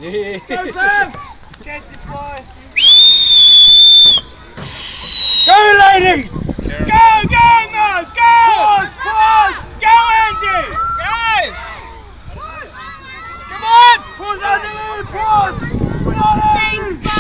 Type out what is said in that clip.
Yeah. Go, Sam! Get the boy. Go, ladies! Go, Mars! Go! Pause! Go, Angie! Go! Come on! Pause, Andy! Pause!